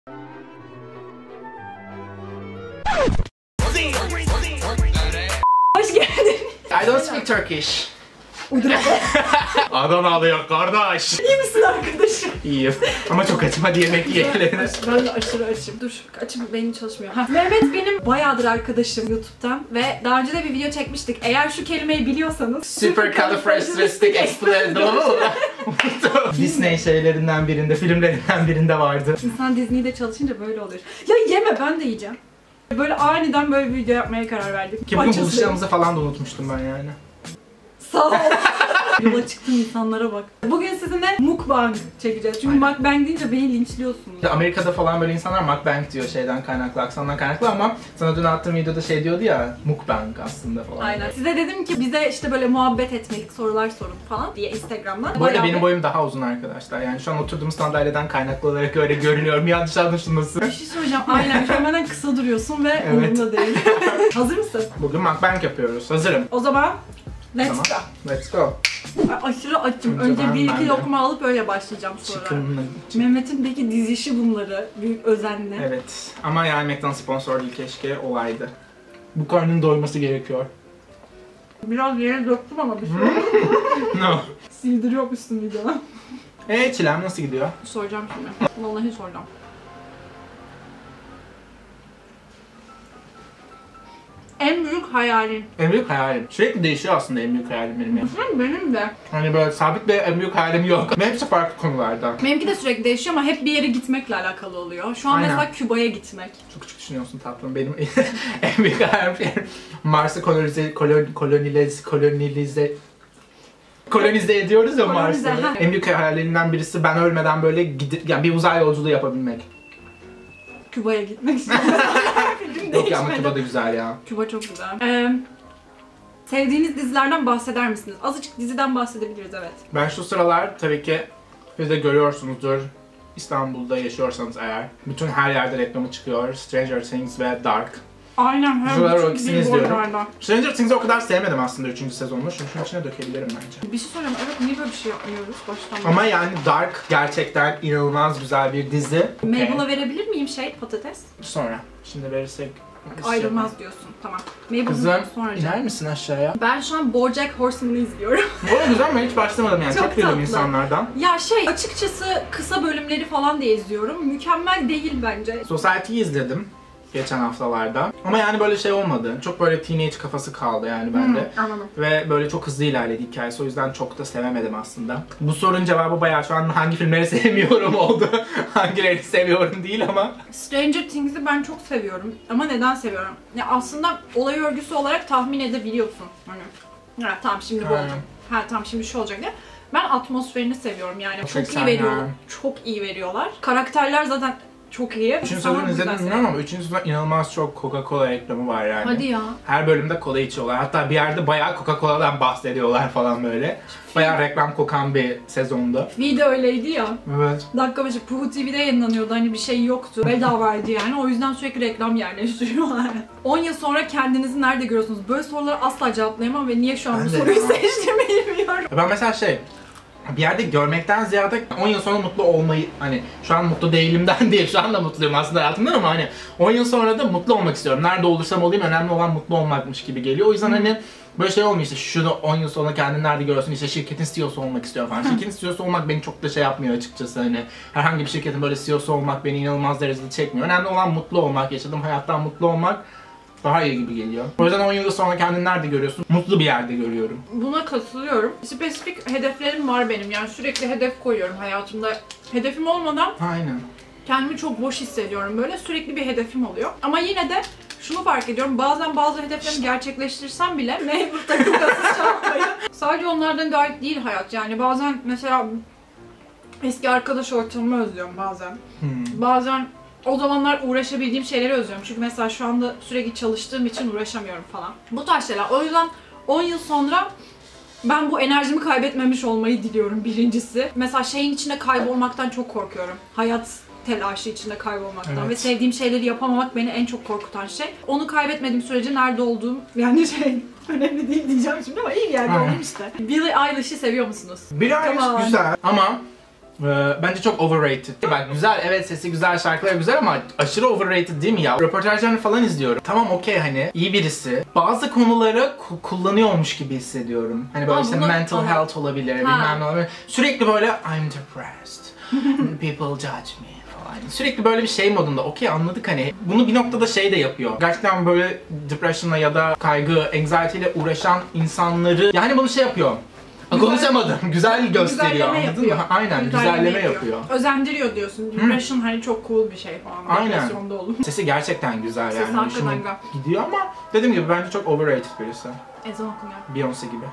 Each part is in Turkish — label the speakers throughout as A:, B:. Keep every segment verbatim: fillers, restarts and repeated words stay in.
A: Hoş geldin.
B: I don't speak Turkish.
A: Uyduruk.
B: Adanalı yok kardeş.
A: İyi misin arkadaşım?
B: İyiyim. Ama çok açım, hadi yemek yiyelim.
A: Ben de aşırı açım. Dur, açım beynim çalışmıyor. Ha. Mehmet benim bayağıdır arkadaşım YouTube'dan ve daha önce de bir video çekmiştik. Eğer şu kelimeyi biliyorsanız
B: Supercalifragilisticexpialidocious. Disney şeylerinden birinde, filmlerinden birinde vardı.
A: İnsan Disney'de çalışınca böyle oluyor. Ya yeme, ben de yiyeceğim. Böyle aniden böyle bir video yapmaya karar verdik.
B: Ki bugün buluşacağımızı falan da unutmuştum ben yani.
A: Sağ ol. Yola çıktım, insanlara bak. Bugün sizinle mukbang çekeceğiz. Çünkü mukbang deyince beni linçliyorsunuz.
B: Amerika'da falan böyle insanlar mukbang diyor, şeyden kaynaklı, aksandan kaynaklı, ama sana dün attığım videoda şey diyordu ya, mukbang aslında falan.
A: Aynen. Size dedim ki bize işte böyle muhabbet etmelik sorular sorun falan diye Instagram'dan.
B: Bu arada
A: Bayağı
B: benim
A: bir...
B: boyum daha uzun arkadaşlar. Yani şu an oturduğum sandalyeden kaynaklı olarak öyle görünüyorum. Yanlış anlaşılmasın.
A: Bir şey söyleyeceğim. Aynen. Şu an benden kısa duruyorsun ve
B: Evet.
A: umurumda değil. Hazır mısın?
B: Bugün mukbang yapıyoruz. Hazırım.
A: O zaman let's
B: Tamam.
A: go.
B: Let's go.
A: Ay, aşırı açım.
B: Önce
A: Önce
B: ben-
A: bir iki
B: ben de.
A: lokma alıp öyle başlayacağım sonra.
B: Çıkınlı.
A: Mehmet'in peki dizişi bunları büyük özenle.
B: Evet. Ama yani McDonald's sponsor değil, keşke olaydı. Bu karnın doyması gerekiyor.
A: Biraz yere döktüm ama bir şey.
B: No.
A: Sildiriyorum üstüm videodan.
B: Eee Çilem nasıl gidiyor?
A: Soracağım şimdi. Vallahi soracağım. En büyük hayalin.
B: En büyük hayalim. Sürekli değişiyor aslında en büyük hayalim benim ya.
A: Benim, benim de.
B: Hani böyle sabit bir en büyük hayalim yok. Ve hepsi farklı konularda.
A: Benimki de sürekli değişiyor ama hep bir yere gitmekle alakalı oluyor. Şu an
B: Aynen.
A: mesela Küba'ya gitmek.
B: Çok küçük düşünüyorsun tatlım. Benim en büyük hayalim Mars'ı kolonize, kolon, kolonize, kolonize, kolonize ediyoruz ya
A: Kolonize,
B: Mars'ı.
A: ha.
B: En büyük hayallerinden birisi ben ölmeden böyle gidip, yani bir uzay yolculuğu yapabilmek.
A: Küba'ya gitmek istiyorum. Fikrim
B: Yok ya, ama
A: değişmedi.
B: Küba da güzel ya.
A: Küba çok güzel. Ee, sevdiğiniz dizilerden bahseder misiniz? Azıcık diziden bahsedebiliriz, evet.
B: Ben şu sıralar tabii ki siz de görüyorsunuzdur. İstanbul'da yaşıyorsanız eğer. Bütün her yerde reklamı çıkıyor. Stranger Things ve Dark.
A: Aynen. Hem
B: Diziler o
A: çok
B: ikisini
A: iyi bu
B: izliyorum.
A: arada.
B: Stranger Things'i o kadar sevmedim aslında üçüncü sezonunu. Şunu şunun içine dökebilirim bence.
A: Bir şey söyleyeyim, evet, niye böyle bir şey yapmıyoruz baştan?
B: Ama yani Dark gerçekten inanılmaz güzel bir dizi.
A: Mabel'a verebilir miyim şey, patates?
B: Sonra. Şimdi verirsek...
A: Ayrılmaz diyorsun, tamam. Mabel'ın
B: Kızım,
A: sonra.
B: iner misin aşağıya?
A: Ben şu an BoJack Horseman'ı izliyorum.
B: Bu arada güzel, ben hiç başlamadım yani.
A: Çok
B: Çok, duydum
A: tatlı.
B: insanlardan.
A: Ya şey, açıkçası kısa bölümleri falan diye izliyorum. Mükemmel değil bence.
B: Society'yi izledim geçen haftalarda. Ama yani böyle şey olmadı. Çok böyle teenage kafası kaldı yani bende.
A: Hmm, anladım.
B: Ve böyle çok hızlı ilerledi hikayesi, o yüzden çok da sevemedim aslında. Bu sorunun cevabı bayağı şu an hangi filmleri sevmiyorum oldu. Hangilerini seviyorum değil ama.
A: Stranger Things'i ben çok seviyorum. Ama neden seviyorum? Ya aslında olay örgüsü olarak tahmin edebiliyorsun. Hani, ha tamam şimdi bu
B: Ha.
A: olacak. Ha tamam şimdi şu olacak diye. Ben atmosferini seviyorum yani. Çok iyi
B: seksenler.
A: veriyorlar. Çok iyi veriyorlar. Karakterler zaten çok iyi.
B: Üçüncü
A: Tamam,
B: sezonu izledim
A: güzel
B: bilmiyorum ama üçüncü sezonda inanılmaz çok Coca-Cola reklamı var yani.
A: Hadi ya.
B: Her bölümde kola içiyorlar. Hatta bir yerde bayağı Coca-Cola'dan bahsediyorlar falan böyle. Bayağı reklam kokan bir sezondu.
A: Video öyleydi ya.
B: Evet.
A: Dakika başı Puhu T V'de yayınlanıyordu, hani bir şey yoktu. Bedavaydı yani, o yüzden sürekli reklam yerleştiriyorlar. on yıl sonra kendinizi nerede görüyorsunuz? Böyle soruları asla cevaplayamam ve niye şu an
B: Ben
A: bu
B: de
A: soruyu
B: ya.
A: seçtiğimi bilmiyorum.
B: Ben mesela şey, bir yerde görmekten ziyade on yıl sonra mutlu olmayı, hani şu an mutlu değilimden değil, şu anda mutluyum aslında hayatımdan, ama hani on yıl sonra da mutlu olmak istiyorum. Nerede olursam olayım, önemli olan mutlu olmakmış gibi geliyor. O yüzden hani böyle şey olmuyor işte, şunu on yıl sonra kendini nerede görüyorsun, işte şirketin C E O'su olmak istiyor falan. Şirketin C E O'su olmak beni çok da şey yapmıyor açıkçası, hani herhangi bir şirketin böyle C E O'su olmak beni inanılmaz derecede çekmiyor. Önemli olan mutlu olmak, yaşadığım hayattan mutlu olmak daha iyi gibi geliyor. O yüzden on yıl sonra kendini nerede görüyorsun? Mutlu bir yerde görüyorum.
A: Buna katılıyorum. Spesifik hedeflerim var benim, yani sürekli hedef koyuyorum hayatımda. Hedefim olmadan
B: Aynen.
A: kendimi çok boş hissediyorum, böyle sürekli bir hedefim oluyor. Ama yine de şunu fark ediyorum, bazen bazı hedeflerimi gerçekleştirsem bile mecbur takım kasası çalmayı. Sadece onlardan gayet değil hayat, yani bazen mesela eski arkadaş ortamımı özlüyorum bazen.
B: Hmm.
A: Bazen o zamanlar uğraşabildiğim şeyleri özlüyorum. Çünkü mesela şu anda sürekli çalıştığım için uğraşamıyorum falan. Bu tarz şeyler. O yüzden on yıl sonra ben bu enerjimi kaybetmemiş olmayı diliyorum birincisi. Mesela şeyin içinde kaybolmaktan çok korkuyorum. Hayat telaşı içinde kaybolmaktan
B: Evet.
A: ve sevdiğim şeyleri yapamamak beni en çok korkutan şey. Onu kaybetmediğim sürece nerede olduğum yani şey önemli değil diyeceğim şimdi ama iyi bir yerde
B: Aynen.
A: oldum işte. Billie Eilish'i seviyor musunuz?
B: Bir
A: Tamam.
B: ayrı güzel ama Ee, bence çok overrated. Bak güzel, evet sesi güzel, şarkıları güzel ama aşırı overrated değil mi ya? Röportajlarını falan izliyorum. Tamam okey hani iyi birisi. Bazı konuları ku- kullanıyormuş gibi hissediyorum. Hani böyle
A: Aa,
B: işte
A: bunu-
B: mental
A: Aha.
B: health olabilir,
A: Ha.
B: bilmem ne olabilir. Sürekli böyle I'm depressed. People judge me falan. Sürekli böyle bir şey modunda. Okey anladık hani. Bunu bir noktada şey de yapıyor. Gerçekten böyle depression'la ya da kaygı, anxiety ile uğraşan insanları yani bunu şey yapıyor.
A: Güzel-
B: Konuşamadım. Güzel gösteriyor.
A: Güzelleme
B: Anladın
A: yapıyor.
B: mı? Aynen güzelleme yapıyor.
A: Özendiriyor diyorsun. Depression hani çok cool bir şey falan.
B: Aynen.
A: Depresyonda olun.
B: Sesi gerçekten güzel
A: Sesi
B: yani.
A: hakikaten
B: Hoşuma
A: güzel.
B: gidiyor ama dediğim gibi bence çok overrated birisi.
A: Ezan okunuyor.
B: Beyoncé gibi.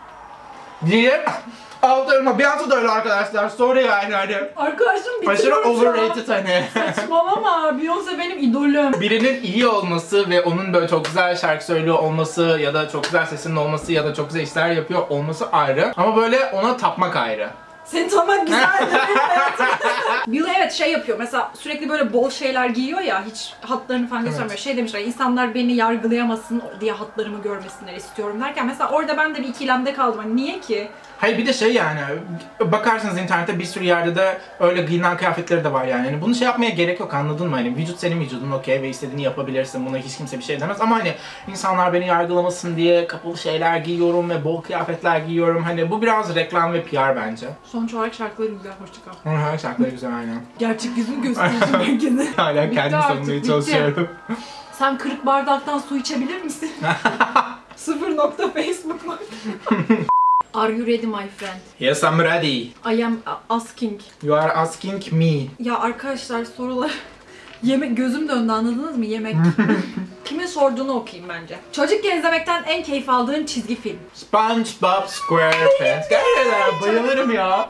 B: Diye altıma Beyoncé da öyle arkadaşlar. Sorry yani hani.
A: Arkadaşım
B: Aşırı
A: bitiriyorum şu an.
B: overrated hani.
A: Saçmalama. Beyoncé benim idolüm.
B: Birinin iyi olması ve onun böyle çok güzel şarkı söylüyor olması ya da çok güzel sesinin olması ya da çok güzel işler yapıyor olması ayrı. Ama böyle ona tapmak ayrı.
A: Seni tanımak güzeldi. Bill evet şey yapıyor mesela sürekli böyle bol şeyler giyiyor ya hiç hatlarını falan göstermiyor.
B: Evet.
A: Şey demişler insanlar beni yargılayamasın diye hatlarımı görmesinler istiyorum derken mesela orada ben de bir ikilemde kaldım. Hani niye ki?
B: Hayır bir de şey yani bakarsınız internette bir sürü yerde de öyle giyinen kıyafetleri de var yani. Yani bunu şey yapmaya gerek yok anladın mı? Hani vücut senin vücudun okey ve istediğini yapabilirsin. Buna hiç kimse bir şey demez ama hani insanlar beni yargılamasın diye kapalı şeyler giyiyorum ve bol kıyafetler giyiyorum. Hani bu biraz reklam ve P R bence.
A: Sonuç olarak şarkıları güzel. Hoşçakal.
B: Hı hı şarkıları güzel aynen.
A: Gerçek yüzünü gösteriyorsun herkese.
B: Hala
A: Bitti
B: kendimi
A: artık,
B: savunmaya
A: bitti.
B: çalışıyorum.
A: Sen kırk bardaktan su içebilir misin? Sıfır nokta Facebook var. Are you ready my friend?
B: Yes I'm ready.
A: I am asking.
B: You are asking me.
A: Ya arkadaşlar sorular... Yemek gözüm döndü anladınız mı? Yemek. Kimin sorduğunu okuyayım bence. Çocukken izlemekten en keyif aldığın çizgi film.
B: SpongeBob SquarePants. Gerçekten bayılırım ya.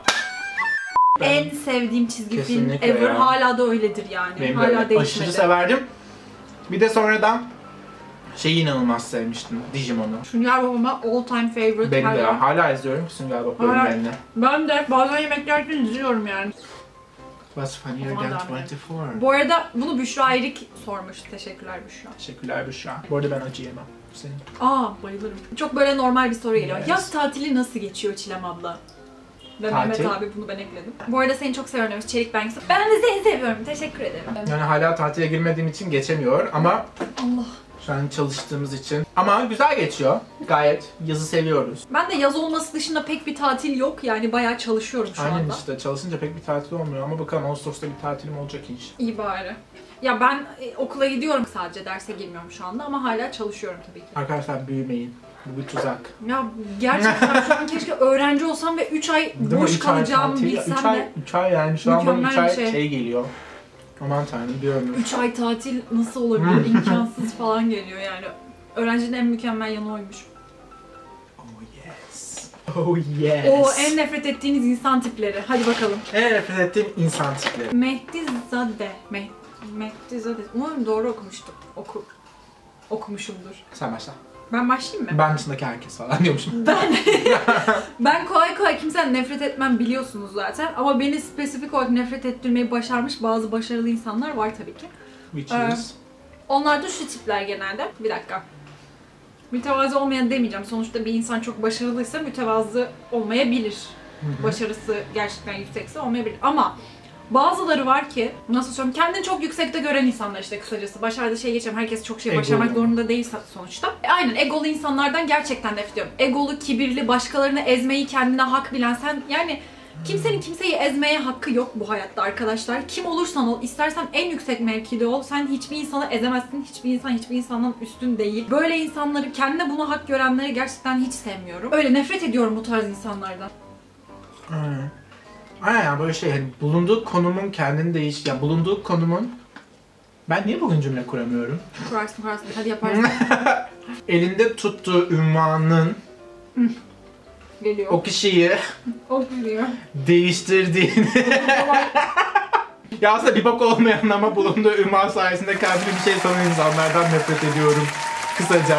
A: En sevdiğim çizgi film
B: Kesinlikle
A: ever
B: ya.
A: hala da öyledir yani.
B: Benim
A: hala
B: böyle
A: değişmedi.
B: aşırı severdim. Bir de sonradan şeyi inanılmaz sevmiştim. Digimon'u.
A: Sünger Baba'ma all time favorite
B: Benim de
A: hala.
B: ya. Hala izliyorum Sünger Bob
A: Hala.
B: bölümlerini.
A: Ben de bazen yemek yerken izliyorum yani.
B: What's funnier
A: Aman
B: than
A: Tanrım.
B: yirmi dört?
A: Bu arada bunu Büşra Erik sormuş. Teşekkürler Büşra.
B: Teşekkürler Büşra. Bu arada ben acı yemem. Senin.
A: Aa bayılırım. Çok böyle normal bir soru geliyor.
B: Yes.
A: Yaz tatili nasıl geçiyor Çilem abla? Ve
B: Tatil?
A: Mehmet abi bunu ben ekledim. Bu arada seni çok seviyorum demiş Çelik Banks. Ben de seni seviyorum. Teşekkür ederim.
B: Yani hala tatile girmediğim için geçemiyor ama
A: Allah.
B: şu an çalıştığımız için. Ama güzel geçiyor. Gayet yazı seviyoruz.
A: Ben de yaz olması dışında pek bir tatil yok yani bayağı çalışıyorum şu
B: Aynen
A: anda.
B: işte çalışınca pek bir tatil olmuyor ama bakalım Ağustos'ta bir tatilim olacak inş.
A: İyi bari. Ya ben e, okula gidiyorum sadece derse girmiyorum şu anda ama hala çalışıyorum tabii ki.
B: Arkadaşlar büyümeyin. Bu bir tuzak.
A: Ya gerçekten şu an keşke öğrenci olsam ve üç ay
B: Değil mi?
A: boş
B: Üç ay
A: kalacağımı
B: tatil-
A: bilsem
B: üç
A: de.
B: ay, üç ay yani şu an bana
A: Mükemmel
B: üç ay
A: bir şey.
B: şey geliyor. Aman tanrım bir ömür.
A: üç ay tatil nasıl olabilir? İmkansız falan geliyor yani. Öğrencinin en mükemmel yanı oymuş.
B: Oh yes. Oh yes.
A: O en nefret ettiğiniz insan tipleri. Hadi bakalım.
B: En nefret ettiğim insan tipleri.
A: Mehdizade. Meh Mehdizade. Umarım doğru okumuştum. Oku okumuşumdur.
B: Sen başla.
A: Ben başlayayım mı?
B: Ben dışındaki herkes falan diyormuşum.
A: Ben ben kolay kolay kimseden nefret etmem biliyorsunuz zaten ama beni spesifik olarak nefret ettirmeyi başarmış bazı başarılı insanlar var tabii ki.
B: Which
A: Ee,
B: is...
A: Onlar da şu tipler genelde. Bir dakika. Mütevazı olmayan demeyeceğim. Sonuçta bir insan çok başarılıysa mütevazı olmayabilir. Başarısı gerçekten yüksekse olmayabilir. Ama bazıları var ki, nasıl söyleyeyim, kendini çok yüksekte gören insanlar işte kısacası. Başardığı şey geçen herkes çok şey
B: Egolu.
A: başarmak zorunda değil sonuçta. E, aynen egolu insanlardan gerçekten nefret ediyorum. Egolu, kibirli, başkalarını ezmeyi kendine hak bilen sen yani kimsenin kimseyi ezmeye hakkı yok bu hayatta arkadaşlar. Kim olursan ol, istersen en yüksek mevkide ol, sen hiçbir insanı ezemezsin. Hiçbir insan hiçbir insandan üstün değil. Böyle insanları, kendine bunu hak görenleri gerçekten hiç sevmiyorum. Öyle nefret ediyorum bu tarz insanlardan.
B: Aynen. Aynen yani böyle şey hani bulunduğu konumun kendini değiş... Ya bulunduğu konumun... Ben niye bugün cümle kuramıyorum?
A: Kurarsın kurarsın, hadi yaparsın.
B: Elinde tuttuğu ünvanın
A: Geliyor.
B: o kişiyi
A: O geliyor.
B: değiştirdiğini... Ya aslında bir bak olmayan ama bulunduğu ünvan sayesinde kendini bir şey sanan insanlardan nefret ediyorum. Kısaca.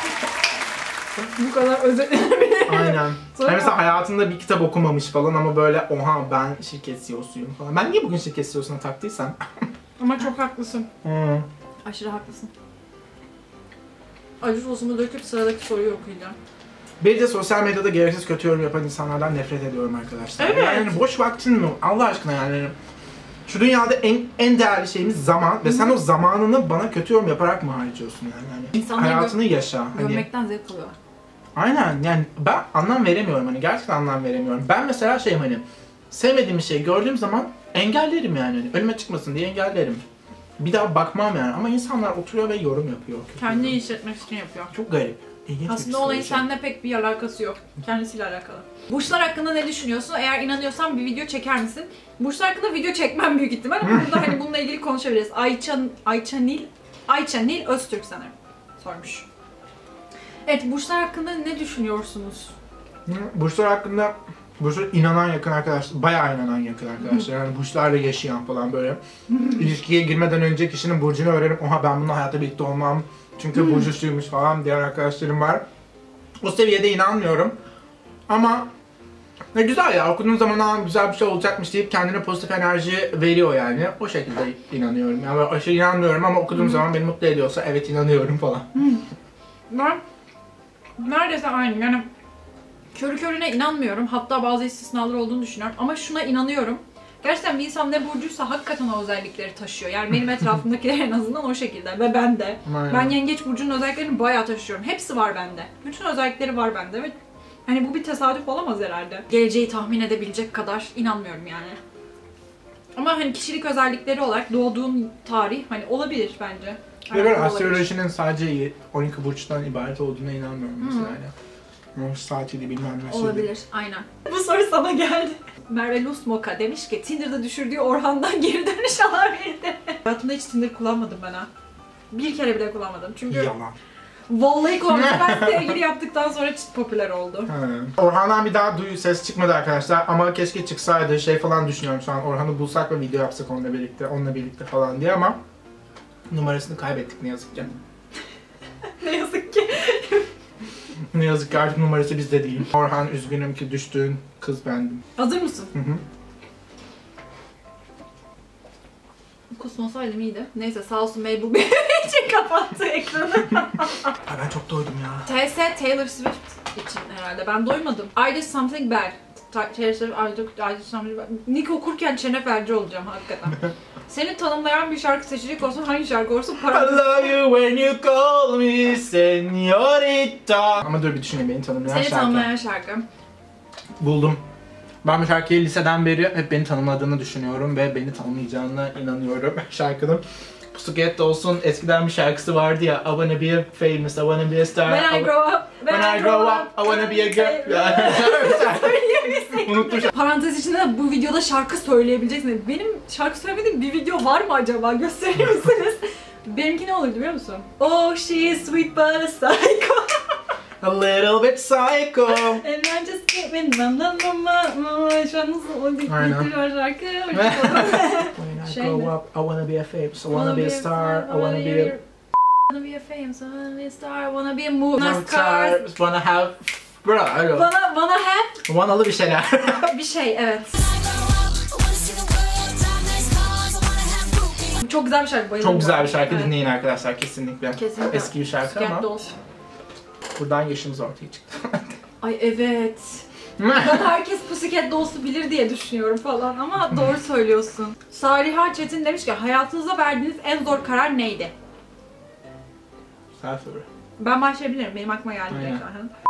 A: Bu kadar özetlenebilir.
B: Aynen.
A: Sonra-
B: Yani mesela hayatında bir kitap okumamış falan ama böyle oha ben şirket C E O'suyum falan. Ben niye bugün şirket C E O'suna taktıysam?
A: Ama çok haklısın.
B: Hmm.
A: Aşırı haklısın. Acı sosumu döküp sıradaki soruyu okuyacağım.
B: Bir de sosyal medyada gereksiz kötü yorum yapan insanlardan nefret ediyorum arkadaşlar.
A: Evet.
B: Yani boş vaktin mi? Allah aşkına yani. Şu dünyada en en değerli şeyimiz zaman ve sen o zamanını bana kötü yorum yaparak mı harcıyorsun yani? yani
A: İnsanları
B: hayatını yaşa. Hani,
A: görmekten zevk alıyor.
B: aynen yani ben anlam veremiyorum hani gerçekten anlam veremiyorum. Ben mesela şeyim hani sevmediğim bir şeyi gördüğüm zaman engellerim yani. Hani önüme çıkmasın diye engellerim. Bir daha bakmam yani ama insanlar oturuyor ve yorum yapıyor.
A: Kendini iyi hissetmek için yapıyor.
B: Çok garip. İlginç bir
A: Aslında olayın
B: psikoloji.
A: seninle pek bir alakası yok. Kendisiyle alakalı. Burçlar hakkında ne düşünüyorsun? Eğer inanıyorsan bir video çeker misin? Burçlar hakkında video çekmem büyük ihtimal ama burada hani bununla ilgili konuşabiliriz. Ayça, Ayça Nil, Ayça Nil Öztürk sanırım sormuş. Evet, burçlar hakkında ne düşünüyorsunuz?
B: Hı, Burçlar hakkında burçlar inanan yakın arkadaşlar, bayağı inanan yakın arkadaşlar. Yani burçlarla yaşayan falan böyle. İlişkiye girmeden önce kişinin burcunu öğrenip oha ben bununla hayatta birlikte olmam. Çünkü burcu şuymuş falan diğer arkadaşlarım var. O seviyede inanmıyorum. Ama ne güzel ya okuduğun zaman aa, güzel bir şey olacakmış deyip kendine pozitif enerji veriyor yani. O şekilde inanıyorum. Yani böyle aşırı inanmıyorum ama okuduğum zaman beni mutlu ediyorsa evet inanıyorum falan.
A: Ben neredeyse aynı yani körü körüne inanmıyorum. Hatta bazı istisnalar olduğunu düşünüyorum ama şuna inanıyorum. Gerçekten bir insan ne burcuysa hakikaten o özellikleri taşıyor. Yani benim etrafımdakiler en azından o şekilde ve ben de.
B: Aynen.
A: Ben yengeç burcunun özelliklerini bayağı taşıyorum. Hepsi var bende. Bütün özellikleri var bende ve hani bu bir tesadüf olamaz herhalde. Geleceği tahmin edebilecek kadar inanmıyorum yani. Ama hani kişilik özellikleri olarak doğduğun tarih hani olabilir bence.
B: Ve ben
A: Alakalı olabilir.
B: astrolojinin sadece on iki burçtan ibaret olduğuna inanmıyorum mesela yani. Onun saatiydi bilmem nesiydi.
A: Olabilir, aynen. Bu soru sana geldi. Merve Lusmoka demiş ki Tinder'da düşürdüğü Orhan'dan geri dönüş alabildi. Hayatımda hiç Tinder kullanmadım ben ha. Bir kere bile kullanmadım çünkü
B: Yalan.
A: vallahi kullanmadım. Ben sevgili yaptıktan sonra çıt popüler oldu.
B: He. Orhan'dan bir daha duyu ses çıkmadı arkadaşlar ama keşke çıksaydı şey falan düşünüyorum şu an Orhan'ı bulsak ve video yapsak onunla birlikte, onunla birlikte falan diye ama numarasını kaybettik ne yazık ki.
A: Ne yazık ki.
B: Ne yazık ki artık numarası bizde değil. Orhan üzgünüm ki düştüğün kız bendim.
A: Hazır mısın?
B: Hı hı.
A: Kusmasaydım iyiydi. Neyse sağ olsun Mabel benim için kapattı ekranı.
B: Ay ben çok doydum ya.
A: T S Taylor Swift için herhalde. Ben doymadım. I did something bad. Ta- Taylor Swift, I did, I did something bad. Nick okurken çene felci olacağım hakikaten. Seni tanımlayan bir şarkı seçecek olsun hangi şarkı olsun
B: I
A: para...
B: love you when you call me señorita. Ama dur bir düşüneyim beni tanımlayan
A: Seni
B: şarkı.
A: tanımlayan şarkı.
B: Buldum. Ben bu şarkıyı liseden beri hep beni tanımladığını düşünüyorum ve beni tanımlayacağına inanıyorum şarkının. Pussycat Dolls'un eskiden bir şarkısı vardı ya I wanna be a famous, I wanna be a star.
A: When I grow up,
B: When I grow up, I wanna be a girl. Unuttum.
A: Parantez içinde de bu videoda şarkı söyleyebileceksiniz. Benim şarkı söylemediğim bir video var mı acaba? Gösterir misiniz? Benimki ne olurdu biliyor musun? Oh she's sweet but a psycho.
B: A little bit psycho.
A: And I just can't win. Nam nam nam nam. Şu an nasıl o bir
B: Aynen.
A: bitiriyor şarkı?
B: When I
A: Şey
B: grow
A: mi?
B: up, I wanna be a famous, I wanna be a star, I wanna be a...
A: Wanna be a famous, I wanna be a star, I wanna be a movie
B: Wanna
A: star.
B: star, wanna have... Bro, alo.
A: Bana, bana have
B: Wanalı bir şeyler.
A: bir şey, evet. Çok güzel bir şarkı, bayıldım.
B: Çok güzel bir şarkı,
A: Evet.
B: dinleyin arkadaşlar kesinlikle.
A: Kesinlikle.
B: Eski bir şarkı
A: Pussycat
B: ama
A: Dolls.
B: buradan yaşımız ortaya çıktı.
A: Ay evet. Ben herkes Pussycat Dolls'u bilir diye düşünüyorum falan ama doğru söylüyorsun. Saliha Çetin demiş ki hayatınızda verdiğiniz en zor karar neydi?
B: Güzel soru.
A: Ben başlayabilirim. Benim aklıma geldi
B: Aynen.
A: direkt.